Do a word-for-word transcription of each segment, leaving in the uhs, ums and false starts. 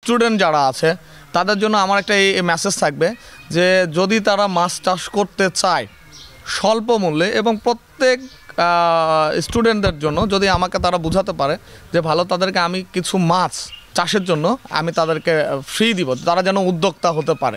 Student যারা আছে তাদের জন্য আমার একটা এই মেসেজ থাকবে যে যদি তারা মাছ চাষ করতে চায় স্বল্প মূল্যে এবং প্রত্যেক স্টুডেন্টদের জন্য যদি আমাকে তারা বোঝাতে পারে যে ভালো তাদেরকে আমি কিছু মাছ চাষের জন্য আমি তাদেরকে ফ্রি দিব, তারা যেন উদ্যোক্তা হতে পারে।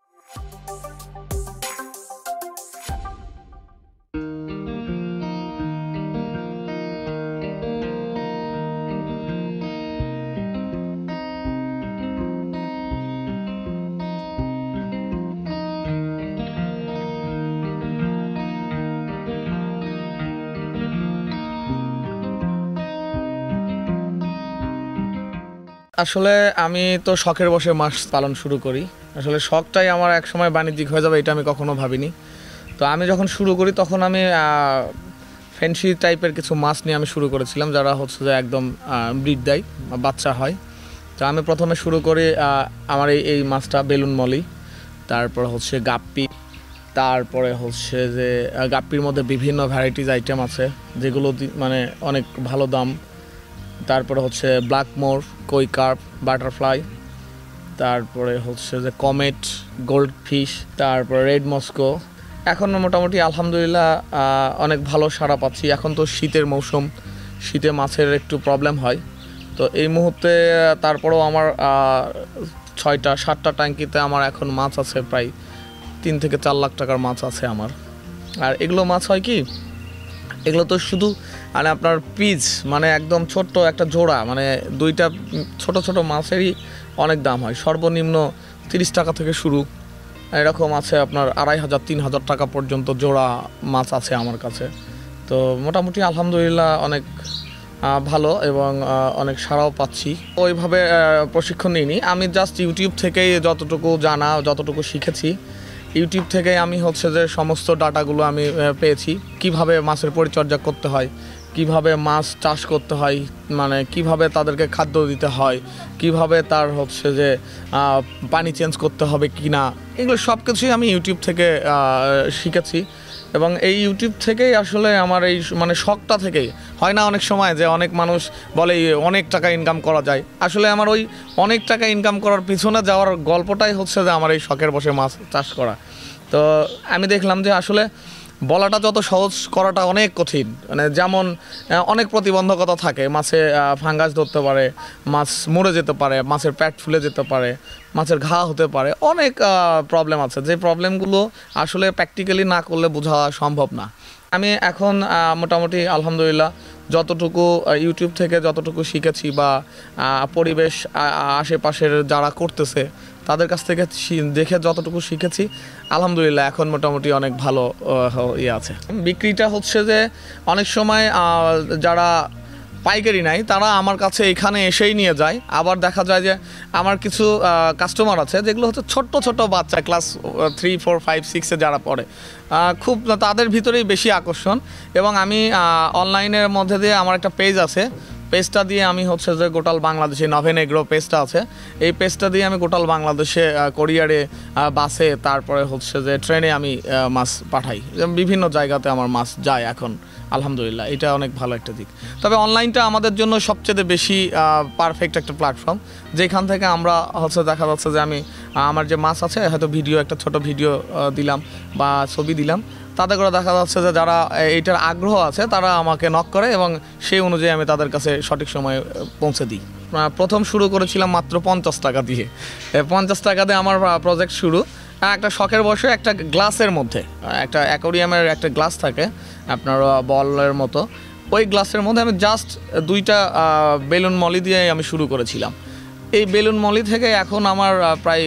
আসলে আমি তো শখের বসে মাছ পালন শুরু করি। আসলে শখটাই আমার এক সময় বাণিজ্যিক হয়ে যাবে এটা আমি কখনো ভাবিনি। তো আমি যখন শুরু করি তখন আমি ফ্যান্সি টাইপের কিছু মাছ নিয়ে আমি শুরু করেছিলাম, যারা হচ্ছে যে একদম ব্রিড দেয়, বাচ্চা হয়। তো আমি প্রথমে শুরু করি আমার এই এই মাছটা বেলুন মলি, তারপর হচ্ছে গাপ্পি, তারপরে হচ্ছে যে গাপ্পির মধ্যে বিভিন্ন ভ্যারাইটিস আইটেম আছে যেগুলো মানে অনেক ভালো দাম। তারপরে হচ্ছে ব্ল্যাক মোর, কই কার্প, বাটারফ্লাই, তারপরে হচ্ছে যে কমেট, গোল্ড ফিশ, তারপরে রেড মস্কো। এখন মোটামুটি আলহামদুলিল্লাহ অনেক ভালো সাড়া পাচ্ছি। এখন তো শীতের মৌসুম, শীতে মাছের একটু প্রবলেম হয়। তো এই মুহূর্তে তারপরেও আমার ছয়টা সাতটা ট্যাঙ্কিতে আমার এখন মাছ আছে, প্রায় তিন থেকে চার লাখ টাকার মাছ আছে আমার। আর এগুলো মাছ হয় কি, এগুলো তো শুধু মানে আপনার পিস মানে একদম ছোট্ট একটা জোড়া, মানে দুইটা ছোট ছোট মাছেরই অনেক দাম হয়। সর্বনিম্ন তিরিশ টাকা থেকে শুরু, এরকম আছে আপনার আড়াই হাজার তিন হাজার টাকা পর্যন্ত জোড়া মাছ আছে আমার কাছে। তো মোটামুটি আলহামদুলিল্লাহ অনেক ভালো এবং অনেক সাড়াও পাচ্ছি। ওইভাবে প্রশিক্ষণ নিইনি আমি, জাস্ট ইউটিউব থেকেই যতটুকু জানা, যতটুকু শিখেছি ইউটিউব থেকে আমি হচ্ছে যে সমস্ত ডাটাগুলো আমি পেয়েছি। কিভাবে মাছের পরিচর্যা করতে হয়, কিভাবে মাছ চাষ করতে হয়, মানে কিভাবে তাদেরকে খাদ্য দিতে হয়, কিভাবে তার হচ্ছে যে পানি চেঞ্জ করতে হবে কি না, এগুলো সব কিছুই আমি ইউটিউব থেকে শিখেছি। এবং এই ইউটিউব থেকেই আসলে আমার এই মানে শখটা থেকেই হয় না অনেক সময় যে অনেক মানুষ বলে অনেক টাকা ইনকাম করা যায়। আসলে আমার ওই অনেক টাকা ইনকাম করার পিছনে যাওয়ার গল্পটাই হচ্ছে যে আমার এই শখের বসে মাছ চাষ করা। তো আমি দেখলাম যে আসলে বলাটা যত সহজ, করাটা অনেক কঠিন। মানে যেমন অনেক প্রতিবন্ধকতা থাকে, মাছে ফাঙ্গাস ধরতে পারে, মাছ মরে যেতে পারে, মাছের পেট ফুলে যেতে পারে, মাছের ঘা হতে পারে, অনেক প্রবলেম আছে যে প্রবলেমগুলো আসলে প্র্যাকটিক্যালি না করলে বোঝা সম্ভব না। আমি এখন মোটামুটি আলহামদুলিল্লাহ যতটুকু ইউটিউব থেকে যতটুকু শিখেছি বা পরিবেশ আশেপাশের যারা করতেছে তাদের কাছ থেকে দেখে যতটুকু শিখেছি আলহামদুলিল্লাহ এখন মোটামুটি অনেক ভালো ইয়ে আছে। বিক্রিটা হচ্ছে যে অনেক সময় যারা পাইকারি নাই তারা আমার কাছে এখানে এসেই নিয়ে যায়। আবার দেখা যায় যে আমার কিছু কাস্টমার আছে যেগুলো হচ্ছে ছোট্ট ছোট বাচ্চা, ক্লাস থ্রি ফোর ফাইভ সিক্সে যারা পড়ে, খুব তাদের ভিতরেই বেশি আকর্ষণ। এবং আমি অনলাইনের মধ্যে দিয়ে আমার একটা পেজ আছে, পেজটা দিয়ে আমি হচ্ছে যে গোটাল বাংলাদেশে নভেন এগ্রো পেজটা আছে, এই পেজটা দিয়ে আমি গোটাল বাংলাদেশে কোরিয়ারে, বাসে, তারপরে হচ্ছে যে ট্রেনে আমি মাছ পাঠাই। বিভিন্ন জায়গাতে আমার মাছ যায় এখন আলহামদুলিল্লাহ, এটা অনেক ভালো একটা দিক। তবে অনলাইনটা আমাদের জন্য সবচেয়ে বেশি পারফেক্ট একটা প্ল্যাটফর্ম, যেখান থেকে আমরা হচ্ছে দেখা যাচ্ছে যে আমি আমার যে মাছ আছে হয়তো ভিডিও, একটা ছোট ভিডিও দিলাম বা ছবি দিলাম, তাতে করে দেখা যাচ্ছে যে যারা এইটার আগ্রহ আছে তারা আমাকে নক করে এবং সেই অনুযায়ী আমি তাদের কাছে সঠিক সময়ে পৌঁছে দিই। প্রথম শুরু করেছিলাম মাত্র পঞ্চাশ টাকা দিয়ে, পঞ্চাশ টাকা দিয়ে আমার প্রজেক্ট শুরু। একটা শখের বসে একটা গ্লাসের মধ্যে, একটা অ্যাকোরিয়ামের একটা গ্লাস থাকে আপনার বলের মতো, ওই গ্লাসের মধ্যে আমি জাস্ট দুইটা বেলুন মলি দিয়ে আমি শুরু করেছিলাম। এই বেলুন মলি থেকে এখন আমার প্রায়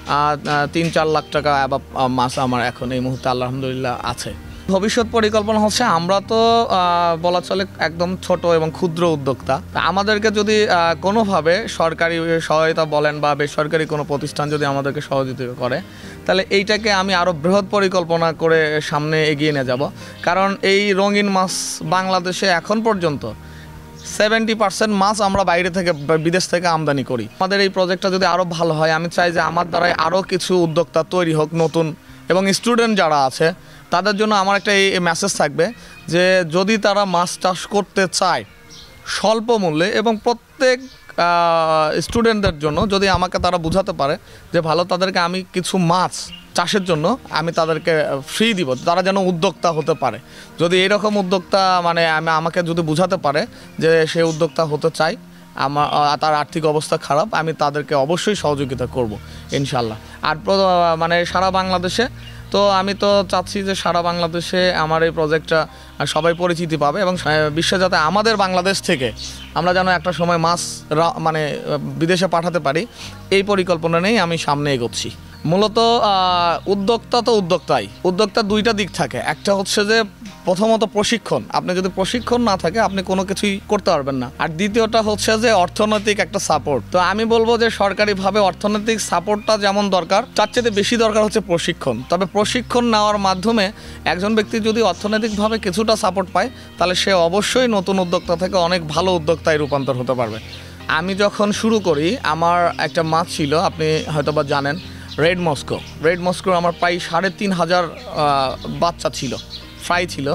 তিন চার লাখ টাকা বা মাছ আমার এখন এই মুহূর্তে আলহামদুলিল্লাহ আছে। ভবিষ্যৎ পরিকল্পনা হচ্ছে আমরা তো বলা চলে একদম ছোট এবং ক্ষুদ্র উদ্যোক্তা, আমাদেরকে যদি কোনোভাবে সরকারি সহায়তা বলেন বা বেসরকারি কোনো প্রতিষ্ঠান যদি আমাদেরকে সহযোগিতা করে তাহলে এইটাকে আমি আরও বৃহৎ পরিকল্পনা করে সামনে এগিয়ে নিয়ে যাব। কারণ এই রঙিন মাছ বাংলাদেশে এখন পর্যন্ত সেভেন্টি পার্সেন্ট মাছ আমরা বাইরে থেকে, বিদেশ থেকে আমদানি করি। আমাদের এই প্রজেক্টটা যদি আরও ভালো হয়, আমি চাই যে আমার দ্বারাই আরও কিছু উদ্যোক্তা তৈরি হোক নতুন, এবং স্টুডেন্ট যারা আছে তাদের জন্য আমার একটা এই মেসেজ থাকবে যে যদি তারা মাছ চাষ করতে চায় স্বল্প মূল্যে এবং প্রত্যেক স্টুডেন্টদের জন্য যদি আমাকে তারা বোঝাতে পারে যে ভালো, তাদেরকে আমি কিছু মাছ চাষের জন্য আমি তাদেরকে ফ্রি দিব, তারা যেন উদ্যোক্তা হতে পারে। যদি এরকম উদ্যোক্তা মানে আমি আমাকে যদি বোঝাতে পারে যে সে উদ্যোক্তা হতে চায়, আমার তার আর্থিক অবস্থা খারাপ, আমি তাদেরকে অবশ্যই সহযোগিতা করব ইনশাল্লাহ। আর মানে সারা বাংলাদেশে তো আমি তো চাচ্ছি যে সারা বাংলাদেশে আমার এই প্রজেক্টটা সবাই পরিচিতি পাবে এবং বিশ্বে যাতে আমাদের বাংলাদেশ থেকে আমরা যেন একটা সময় মাছ মানে বিদেশে পাঠাতে পারি, এই পরিকল্পনা নিয়েই আমি সামনে এগোচ্ছি। মূলত উদ্যোক্তা তো উদ্যোক্তাই, উদ্যোক্তা দুইটা দিক থাকে। একটা হচ্ছে যে প্রথমত প্রশিক্ষণ, আপনি যদি প্রশিক্ষণ না থাকে আপনি কোনো কিছুই করতে পারবেন না। আর দ্বিতীয়টা হচ্ছে যে অর্থনৈতিক একটা সাপোর্ট। তো আমি বলবো যে সরকারিভাবে অর্থনৈতিক সাপোর্টটা যেমন দরকার, তার চেয়ে বেশি দরকার হচ্ছে প্রশিক্ষণ। তবে প্রশিক্ষণ নেওয়ার মাধ্যমে একজন ব্যক্তি যদি অর্থনৈতিকভাবে কিছুটা সাপোর্ট পায়, তাহলে সে অবশ্যই নতুন উদ্যোক্তা থেকে অনেক ভালো উদ্যোক্তায় রূপান্তর হতে পারবে। আমি যখন শুরু করি, আমার একটা মাছ ছিল, আপনি হয়তোবা জানেন, রেড মস্কো। রেড মস্কো আমার প্রায় সাড়ে তিন হাজার বাচ্চা ছিল, ফ্রাই ছিল।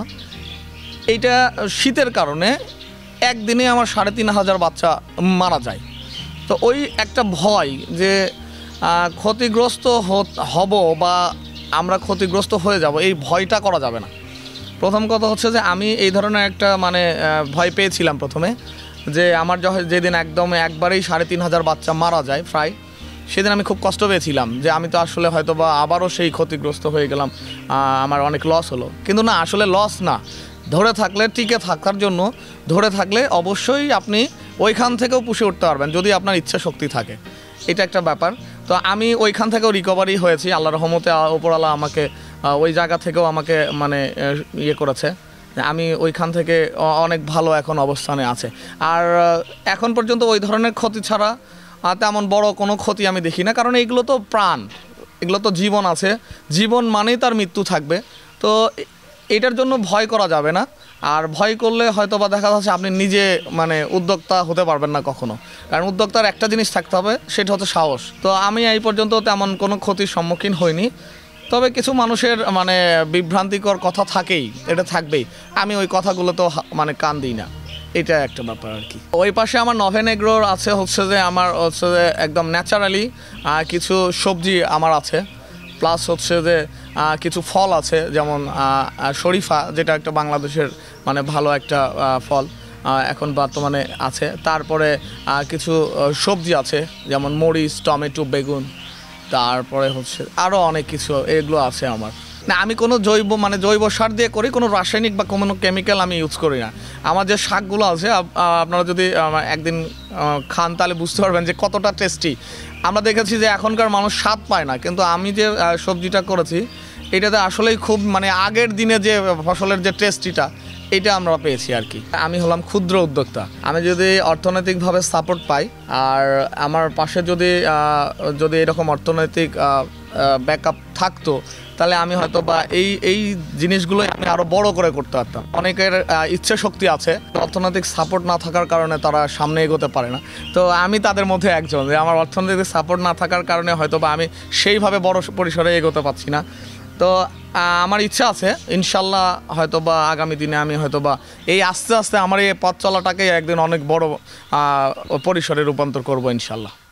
এইটা শীতের কারণে একদিনে আমার সাড়ে তিন হাজার বাচ্চা মারা যায়। তো ওই একটা ভয় যে ক্ষতিগ্রস্ত হব বা আমরা ক্ষতিগ্রস্ত হয়ে যাব, এই ভয়টা করা যাবে না। প্রথম কথা হচ্ছে যে আমি এই ধরনের একটা মানে ভয় পেয়েছিলাম প্রথমে, যে আমার যেদিন একদম একবারেই সাড়ে তিন হাজার বাচ্চা মারা যায় ফ্রাই, সেদিন আমি খুব কষ্ট পেয়েছিলাম যে আমি তো আসলে হয়তো বা আবারও সেই ক্ষতিগ্রস্ত হয়ে গেলাম, আমার অনেক লস হলো। কিন্তু না, আসলে লস না, ধরে থাকলে, টিকে থাকার জন্য ধরে থাকলে অবশ্যই আপনি ওইখান থেকেও পুষে উঠতে পারবেন যদি আপনার ইচ্ছা শক্তি থাকে। এটা একটা ব্যাপার। তো আমি ওইখান থেকেও রিকভারি হয়েছি, আল্লাহর রহমতে। ওপরওয়ালা আমাকে ওই জায়গা থেকেও আমাকে মানে ইয়ে করেছে, আমি ওইখান থেকে অনেক ভালো এখন অবস্থানে আছে। আর এখন পর্যন্ত ওই ধরনের ক্ষতি ছাড়া তেমন বড় কোনো ক্ষতি আমি দেখি না, কারণ এগুলো তো প্রাণ, এগুলো তো জীবন আছে, জীবন মানেই তার মৃত্যু থাকবে। তো এটার জন্য ভয় করা যাবে না। আর ভয় করলে হয়তো বা দেখা যাচ্ছে আপনি নিজে মানে উদ্যোক্তা হতে পারবেন না কখনো, কারণ উদ্যোক্তার একটা জিনিস থাকতে হবে, সেটা হচ্ছে সাহস। তো আমি এই পর্যন্ত তেমন কোনো ক্ষতির সম্মুখীন হইনি। তবে কিছু মানুষের মানে বিভ্রান্তিকর কথা থাকেই, এটা থাকবেই, আমি ওই কথাগুলো তো মানে কান দিই না, এটা একটা ব্যাপার আর কি। ওই পাশে আমার নভেন এগ্রোর আছে হচ্ছে যে আমার হচ্ছে যে একদম ন্যাচারালি কিছু সবজি আমার আছে, প্লাস হচ্ছে যে কিছু ফল আছে, যেমন শরীফা, যেটা একটা বাংলাদেশের মানে ভালো একটা ফল এখন বর্তমানে আছে। তারপরে কিছু সবজি আছে, যেমন মরিচ, টমেটো, বেগুন, তারপরে হচ্ছে আরও অনেক কিছু, এগুলো আছে আমার। না, আমি কোনো জৈব মানে জৈব সার দিয়ে করি, কোনো রাসায়নিক বা কোনো কেমিক্যাল আমি ইউজ করি না। আমার যে শাকগুলো আছে, আপনারা যদি একদিন খান তাহলে বুঝতে পারবেন যে কতটা টেস্টি। আমরা দেখেছি যে এখনকার মানুষ স্বাদ পায় না, কিন্তু আমি যে সবজিটা করেছি এটাতে আসলেই খুব মানে আগের দিনে যে ফসলের যে টেস্টিটা, এটা আমরা পেয়েছি আর কি। আমি হলাম ক্ষুদ্র উদ্যোক্তা। আমি যদি অর্থনৈতিকভাবে সাপোর্ট পাই আর আমার পাশে যদি যদি এরকম অর্থনৈতিক ব্যাকআপ থাকতো, তাহলে আমি হয়তো বা এই এই জিনিসগুলোই আমি আরও বড় করে করতে পারতাম। অনেকের ইচ্ছা শক্তি আছে, অর্থনৈতিক সাপোর্ট না থাকার কারণে তারা সামনে এগোতে পারে না। তো আমি তাদের মধ্যে একজন, যে আমার অর্থনৈতিক সাপোর্ট না থাকার কারণে হয়তো বা আমি সেইভাবে বড় পরিসরে এগোতে পারছি না। তো আমার ইচ্ছা আছে ইনশাল্লাহ, হয়তো বা আগামী দিনে আমি হয়তো বা এই আস্তে আস্তে আমার এই পথ চলাটাকে একদিন অনেক বড় পরিসরে রূপান্তর করবো ইনশাল্লাহ।